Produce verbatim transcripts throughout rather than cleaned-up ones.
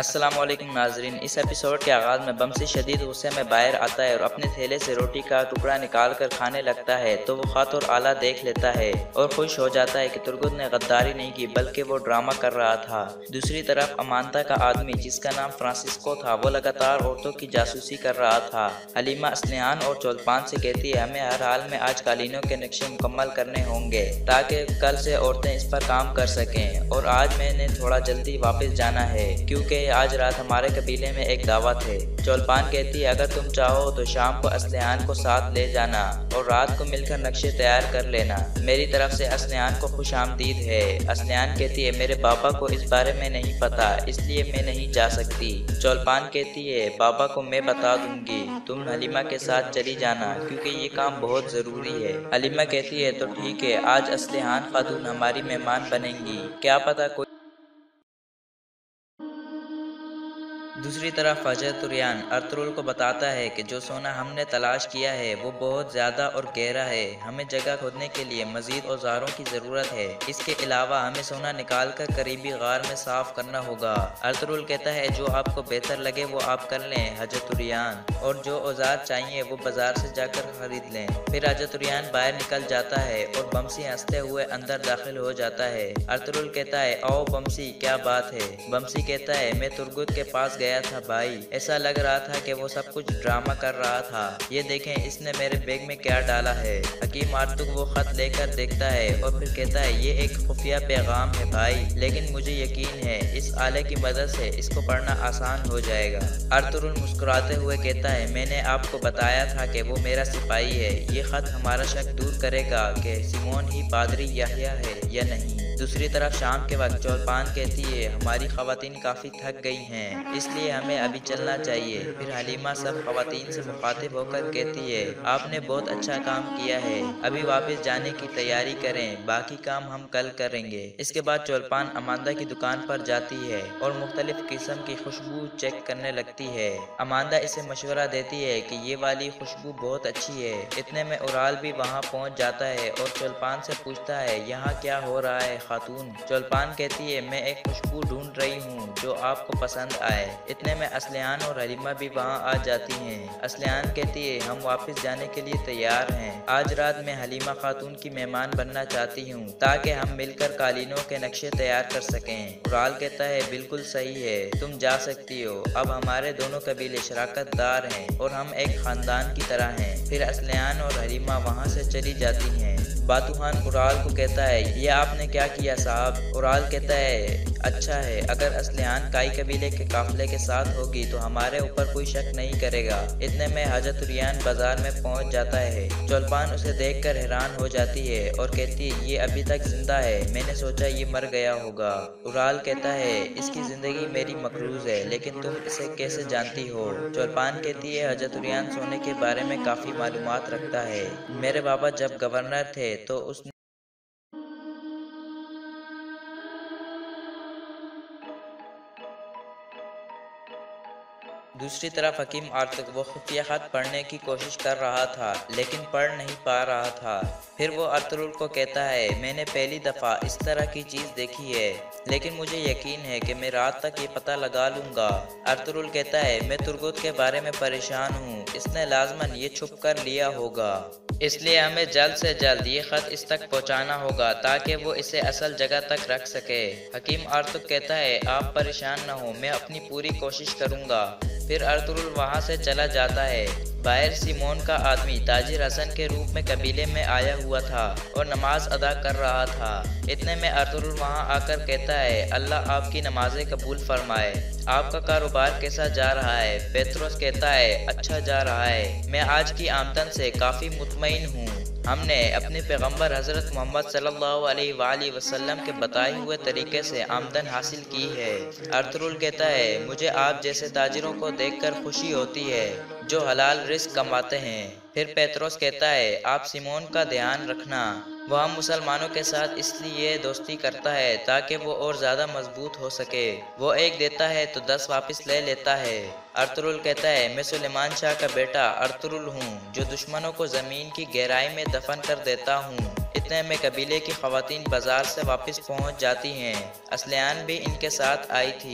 अस्सलाम वालेकुम नाजरीन। इस एपिसोड के आगाज़ में बमसी शदीद गुस्से में बाहर आता है और अपने थैले से रोटी का टुकड़ा निकाल कर खाने लगता है तो वो ख़ात और आला देख लेता है और खुश हो जाता है कि तुर्गुत ने गद्दारी नहीं की बल्कि वो ड्रामा कर रहा था। दूसरी तरफ अमानता का आदमी जिसका नाम फ्रांसिस्को था वो लगातार औरतों की जासूसी कर रहा था। हलीमा असलियान और चौलपान से कहती है हमें हर हाल में आज कालीनों के नक्शे मुकम्मल करने होंगे ताकि कल से औरतें इस पर काम कर सकें, और आज मैंने थोड़ा जल्दी वापस जाना है क्योंकि आज रात हमारे कबीले में एक दावत है। चौलपान कहती है अगर तुम चाहो तो शाम को असलियान को साथ ले जाना और रात को मिलकर नक्शे तैयार कर लेना। मेरी तरफ से असलियान को खुश आमदीद है। असलियान कहती है मेरे बाबा को इस बारे में नहीं पता इसलिए मैं नहीं जा सकती। चौलपान कहती है बाबा को मैं बता दूंगी, तुम हलीमा के साथ चली जाना क्योंकि ये काम बहुत ज़रूरी है। हलीमा कहती है तो ठीक है, आज असलियान खातून हमारी मेहमान बनेंगी, क्या पता कोई। दूसरी तरफ फजर तुरियान अर्तुरुल को बताता है कि जो सोना हमने तलाश किया है वो बहुत ज़्यादा और गहरा है, हमें जगह खोदने के लिए मज़ीद औजारों की ज़रूरत है। इसके अलावा हमें सोना निकाल कर करीबी गार में साफ़ करना होगा। अर्तुरुल कहता है जो आपको बेहतर लगे वो आप कर लें हजरत तुरियान, और जो औजार चाहिए वो बाजार से जाकर खरीद लें। फिर हजरत तुरियान बाहर निकल जाता है और बमसी हंसते हुए अंदर दाखिल हो जाता है। अर्तुरुल कहता है आओ बमसी, क्या बात है? बमसी कहता है मैं तुर्गुत के पास गया था भाई, ऐसा लग रहा था कि वो सब कुछ ड्रामा कर रहा था। ये देखें इसने मेरे बैग में क्या डाला है। हकीम आर्तुक वो खत लेकर देखता है और फिर कहता है ये एक खुफिया पैगाम है भाई, लेकिन मुझे यकीन है इस आले की मदद से इसको पढ़ना आसान हो जाएगा। अर्तुरुल मुस्कुराते हुए कहता है मैंने आपको बताया था कि वो मेरा सिपाही है, ये खत हमारा शक दूर करेगा कि सिमोन ही पादरी याह्या है या नहीं। दूसरी तरफ शाम के वक्त चौलपान कहती है हमारी खवातीन काफ़ी थक गई हैं इसलिए हमें अभी चलना चाहिए। फिर हलीमा सब खवातीन से मुखातिब होकर कहती है आपने बहुत अच्छा काम किया है, अभी वापस जाने की तैयारी करें, बाकी काम हम कल करेंगे। इसके बाद चौलपान अमांदा की दुकान पर जाती है और मुख्तलिफ किस्म की खुशबू चेक करने लगती है। अमांदा इसे मशवरा देती है कि ये वाली खुशबू बहुत अच्छी है। इतने में उराल भी वहाँ पहुँच जाता है और चौलपान से पूछता है यहाँ क्या हो रहा है खातून? चौलपान कहती है मैं एक खुशबू ढूंढ रही हूँ जो आपको पसंद आए। इतने में असलियान और हलीमा भी वहाँ आ जाती हैं। असलियान कहती है हम वापस जाने के लिए तैयार हैं, आज रात मैं हलीमा खातून की मेहमान बनना चाहती हूँ ताकि हम मिलकर कालीनों के नक्शे तैयार कर सकें। उराल कहता है बिल्कुल सही है, तुम जा सकती हो, अब हमारे दोनों कबीले शराकतदार हैं और हम एक खानदान की तरह हैं। फिर असलियान और हलीमा वहाँ से चली जाती हैं। बातूहान उराल को कहता है ये आपने क्या किया साहब? उराल कहता है अच्छा है, अगर असलियान काई कबीले के काफिले के साथ होगी तो हमारे ऊपर कोई शक नहीं करेगा। इतने में हजरत तुरियान बाजार में पहुंच जाता है। चौलपान उसे देखकर हैरान हो जाती है और कहती है ये अभी तक जिंदा है, मैंने सोचा ये मर गया होगा। उराल कहता है इसकी जिंदगी मेरी मकरूज है, लेकिन तुम इसे कैसे जानती हो? चौलपान कहती है हजरत तुरियान सोने के बारे में काफी मालूमात रखता है, मेरे बाबा जब गवर्नर थे तो उस दूसरी तरफ हकीम आर्तुक वो खुफिया खत पढ़ने की कोशिश कर रहा था लेकिन पढ़ नहीं पा रहा था। फिर वो अर्तुरुल को कहता है मैंने पहली दफ़ा इस तरह की चीज़ देखी है, लेकिन मुझे यकीन है कि मैं रात तक ये पता लगा लूँगा। अर्तुरुल कहता है मैं तुर्गुत के बारे में परेशान हूँ, इसने लाजमन ये छुप कर लिया होगा, इसलिए हमें जल्द से जल्द ये ख़त इस तक पहुंचाना होगा ताकि वो इसे असल जगह तक रख सके। हकीम आर्तुक कहता है आप परेशान न हो, मैं अपनी पूरी कोशिश करूंगा। फिर अर्तुरुल वहां से चला जाता है। बाहर सिमोन का आदमी ताजिर हसन के रूप में कबीले में आया हुआ था और नमाज अदा कर रहा था। इतने में अर्तुरुल वहां आकर कहता है अल्लाह आपकी नमाजें कबूल फरमाए, आपका कारोबार कैसा जा रहा है? पेत्रोस कहता है अच्छा जा रहा है, मैं आज की आमदन से काफ़ी मुतमईन हूँ, हमने अपने पैगंबर हज़रत मोहम्मद सल्लल्लाहु अलैहि वसल्लम के बताए हुए तरीके से आमदन हासिल की है। अर्तुरुल कहता है मुझे आप जैसे ताजिरों को देखकर खुशी होती है जो हलाल रिस्क कमाते हैं। फिर पेत्रोस कहता है आप सिमोन का ध्यान रखना, वह मुसलमानों के साथ इसलिए दोस्ती करता है ताकि वो और ज़्यादा मजबूत हो सके, वो एक देता है तो दस वापस ले लेता है। अर्तुरुल कहता है मैं सुलेमान शाह का बेटा अर्तुरुल हूँ जो दुश्मनों को ज़मीन की गहराई में दफन कर देता हूँ। इतने में कबीले की खवातीन बाजार से वापस पहुँच जाती हैं। असलियान भी इनके साथ आई थी।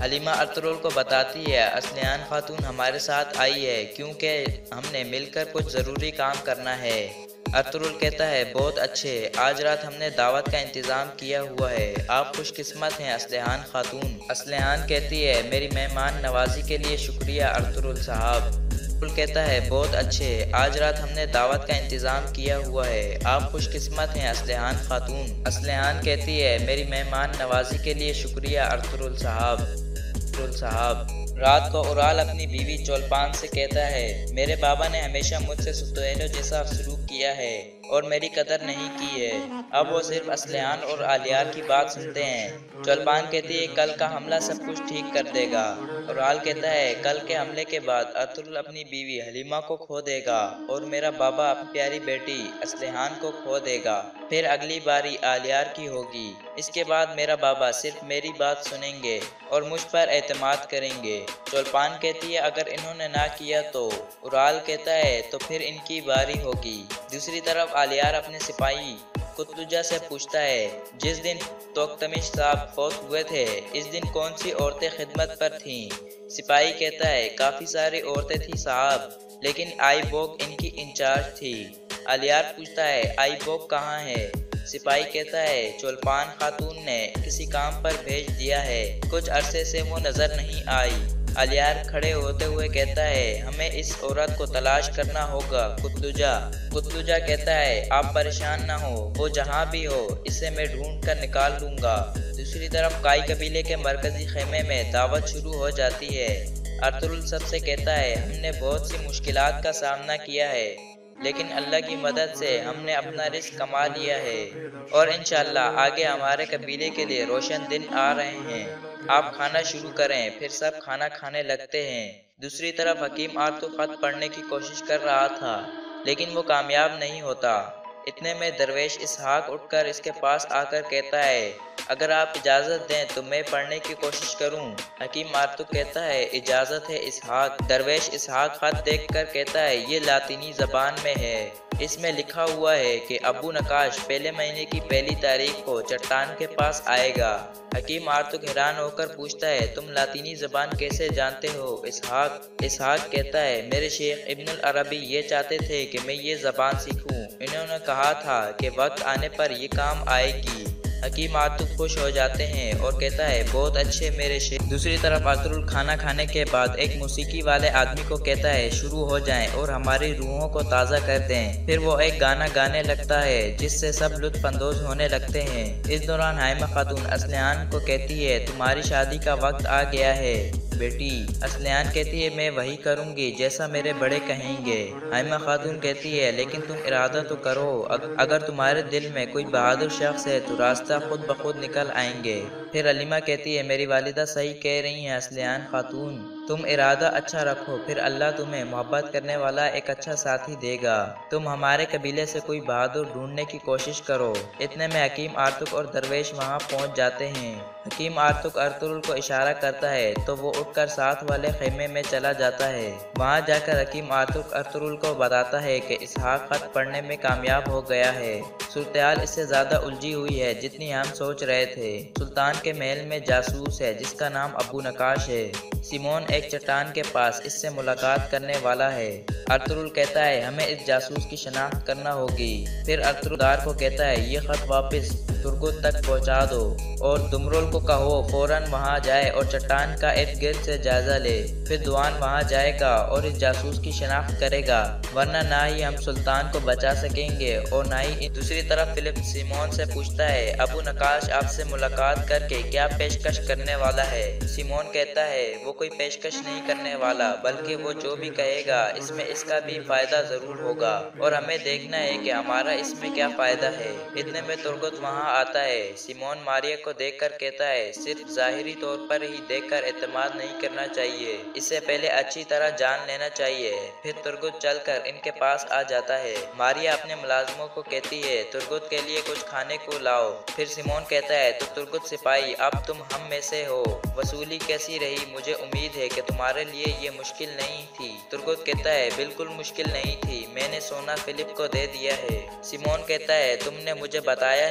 हलीमा अर्तुगरुल को बताती है असलियान खातून हमारे साथ आई है क्योंकि हमने मिलकर कुछ ज़रूरी काम करना है। अर्तुगरुल कहता है बहुत अच्छे, आज रात हमने दावत का इंतज़ाम किया हुआ है, आप खुशकिस्मत हैं असलियान खातून। असलियान कहती है मेरी मेहमान नवाजी के लिए शुक्रिया अर्तुगरुल साहब। अर्तुगरुल कहता है बहुत अच्छे, आज रात हमने दावत का इंतज़ाम किया हुआ है, आप खुशकिस्मत हैं असलियान खातून। असलियान कहती है मेरी मेहमान नवाजी के लिए शुक्रिया अर्तुगरुल साहब। अर्तुगरुल साहब रात को उराल अपनी बीवी चोलपान से कहता है मेरे बाबा ने हमेशा मुझसे सुतोएलो जैसा सलूक किया है और मेरी कदर नहीं की है, अब वो सिर्फ असलियान और आलियार की बात सुनते हैं। चोलपान कहती है कल का हमला सब कुछ ठीक कर देगा। उराल कहता है कल के हमले के बाद अर्तुगरुल अपनी बीवी हलीमा को खो देगा और मेरा बाबा अपनी प्यारी बेटी असलिहान को खो देगा, फिर अगली बारी आलियार की होगी। इसके बाद मेरा बाबा सिर्फ मेरी बात सुनेंगे और मुझ पर एतमाद करेंगे। चोलपान कहती है अगर इन्होंने ना किया तो। उराल कहता है तो फिर इनकी बारी होगी। दूसरी तरफ आलियार अपने सिपाही कुतलुजा से पूछता है जिस दिन तोख्तमिश साहब फौत हुए थे इस दिन कौन सी औरतें खिदमत पर थीं? सिपाही कहता है काफ़ी सारी औरतें थी साहब, लेकिन आई बोक इनकी इंचार्ज थी। आलियार पूछता है आई बोक कहाँ है? सिपाही कहता है चोलपान खातून ने किसी काम पर भेज दिया है, कुछ अरसे से वो नज़र नहीं आई। आलियार खड़े होते हुए कहता है हमें इस औरत को तलाश करना होगा कुतलुजा। कुतलुजा कहता है आप परेशान ना हो, वो जहाँ भी हो इसे मैं ढूंढ कर निकाल लूँगा। दूसरी तरफ काई कबीले के मरकजी खेमे में दावत शुरू हो जाती है। अर्तुगरुल सबसे कहता है हमने बहुत सी मुश्किलात का सामना किया है, लेकिन अल्लाह की मदद से हमने अपना रिस्क कमा लिया है और इंशाअल्लाह आगे हमारे कबीले के लिए रोशन दिन आ रहे हैं। आप खाना शुरू करें। फिर सब खाना खाने लगते हैं। दूसरी तरफ हकीम आर्तुग खत पढ़ने की कोशिश कर रहा था, लेकिन वो कामयाब नहीं होता। इतने में दरवेश इसहाक उठकर इसके पास आकर कहता है अगर आप इजाज़त दें तो मैं पढ़ने की कोशिश करूं। हकीम आर्तुग कहता है इजाज़त है इसहाक। दरवेश इसहाक खत देखकर कहता है ये लातीनी ज़बान में है, इसमें लिखा हुआ है कि अबू नकाश पहले महीने की पहली तारीख को चट्टान के पास आएगा। हकीम आर्तुग हैरान होकर पूछता है तुम लातीनी ज़बान कैसे जानते हो इसहाक? इसहाक कहता है मेरे शेख इब्नुल अरबी ये चाहते थे कि मैं ये ज़बान सीखूं, इन्होंने कहा था कि वक्त आने पर ये काम आएगी। हकीम आर्तुग खुश हो जाते हैं और कहता है बहुत अच्छे मेरे शेख। दूसरी तरफ अर्तुगरुल खाना खाने के बाद एक मौसीकी वाले आदमी को कहता है शुरू हो जाएं और हमारी रूहों को ताज़ा कर दें। फिर वो एक गाना गाने लगता है जिससे सब लुत्फ अंदोज होने लगते हैं। इस दौरान हाइमा खातून असलियान को कहती है तुम्हारी शादी का वक्त आ गया है बेटी। असलियान कहती है मैं वही करूंगी जैसा मेरे बड़े कहेंगे। हाइमा खातून कहती है लेकिन तुम इरादा तो करो, अगर तुम्हारे दिल में कोई बहादुर शख्स है तो रास्ता खुद ब खुद निकल आएंगे। फिर हलीमा कहती है मेरी वालिदा सही कह रही हैं असलियान खातून, तुम इरादा अच्छा रखो, फिर अल्लाह तुम्हें मोहब्बत करने वाला एक अच्छा साथी देगा। तुम हमारे कबीले से कोई बहादुर ढूंढने की कोशिश करो। इतने में हकीम आर्तुग और दरवेश वहां पहुंच जाते हैं। हकीम आर्तुग अर्तुगरुल को इशारा करता है तो वो उठकर साथ वाले खेमे में चला जाता है। वहां जाकर हकीम आर्तुग अर्तुगरुल को बताता है कि इसहाक खत पढ़ने में कामयाब हो गया है। सूरत-ए-हाल इससे ज्यादा उलझी हुई है जितनी हम सोच रहे थे। सुल्तान के महल में जासूस है जिसका नाम अबू नकाश है। सिमोन एक चट्टान के पास इससे मुलाकात करने वाला है। अर्तुगरुल कहता है हमें इस जासूस की शनाख्त करना होगी। फिर अर्तुगरुल दार को कहता है ये खत वापस तुर्गुत तक पहुंचा दो और दुमरुल को कहो फौरन वहां जाए और चट्टान का इर्द गिर्द से जायजा ले। फिर दुआन वहां जाएगा और इस जासूस की शनाख्त करेगा, वरना ना ही हम सुल्तान को बचा सकेंगे और ना ही। दूसरी तरफ फिलिप सिमोन से पूछता है अबू नकाश आपसे मुलाकात करके क्या पेशकश करने वाला है? सिमोन कहता है वो कोई पेशकश नहीं करने वाला, बल्कि वो जो भी कहेगा इसमें इसका भी फायदा जरूर होगा और हमें देखना है कि हमारा इसमें क्या फायदा है। इतने में तुर्गुत वहां आता है। सिमोन मारिया को देखकर कहता है सिर्फ जाहिरी तौर पर ही देखकर एतमाद नहीं करना चाहिए, इससे पहले अच्छी तरह जान लेना चाहिए। फिर तुर्गुत चलकर इनके पास आ जाता है। मारिया अपने मुलाजमों को कहती है तुर्गुत के लिए कुछ खाने को लाओ। फिर सिमोन कहता है तो तुर्गुत सिपाही अब तुम हम में से हो, वसूली कैसी रही? मुझे उम्मीद है कि तुम्हारे लिए ये मुश्किल नहीं थी। तुर्गुत कहता है बिल्कुल मुश्किल नहीं थी, मैंने सोना फिलिप को दे दिया है। सिमोन कहता है तुमने मुझे बताया नहीं फिलिप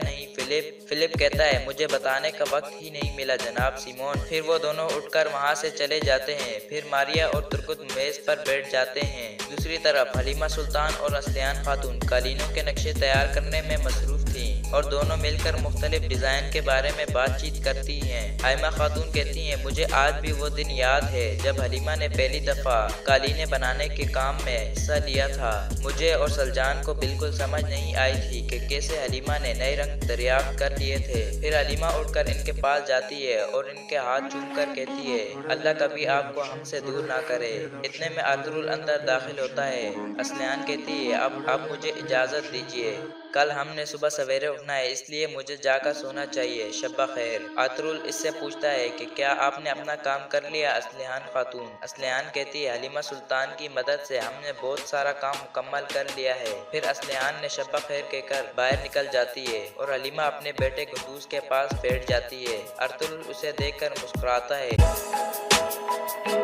फिलिप फिलिप कहता है, मुझे बताने का वक्त ही नहीं मिला जनाब सिमोन। फिर वो दोनों उठकर वहाँ से चले जाते हैं। फिर मारिया और तुर्कुत मेज पर बैठ जाते हैं। दूसरी तरफ हलीमा सुल्तान और असलियान खातून कालीनों के नक्शे तैयार करने में मसरूफ थी और दोनों मिलकर मुख्तलिफ डिजाइन के बारे में बातचीत करती हैं। हाइमा खातून कहती हैं, मुझे आज भी वो दिन याद है जब हलीमा ने पहली दफा कालीने बनाने के काम में हिस्सा लिया था। मुझे और सलजान को बिल्कुल समझ नहीं आई थी कि कैसे हलीमा ने नए रंग दरियाफ्त कर लिए थे। फिर हलीमा उठकर इनके पास जाती है और इनके हाथ चूम कर कहती है, अल्लाह कभी आपको हमसे दूर ना करे। इतने में अर्तुरुल अंदर दाखिल होता है। असलियान कहती है, अब अब मुझे इजाजत दीजिए, कल हमने सुबह सवेरे उठना है, इसलिए मुझे जाकर सोना चाहिए। शब्बा खैर। अर्तुरुल इससे पूछता है कि क्या आपने अपना काम कर लिया असलियान खातून? असलियान कहती है, हलीमा सुल्तान की मदद से हमने बहुत सारा काम मुकम्मल कर लिया है। फिर असलियान ने शब्बा खैर कहकर बाहर निकल जाती है और हलीमा अपने बेटे कुंदूज के पास बैठ जाती है। अर्तुरुल उसे देखकर मुस्कुराता है।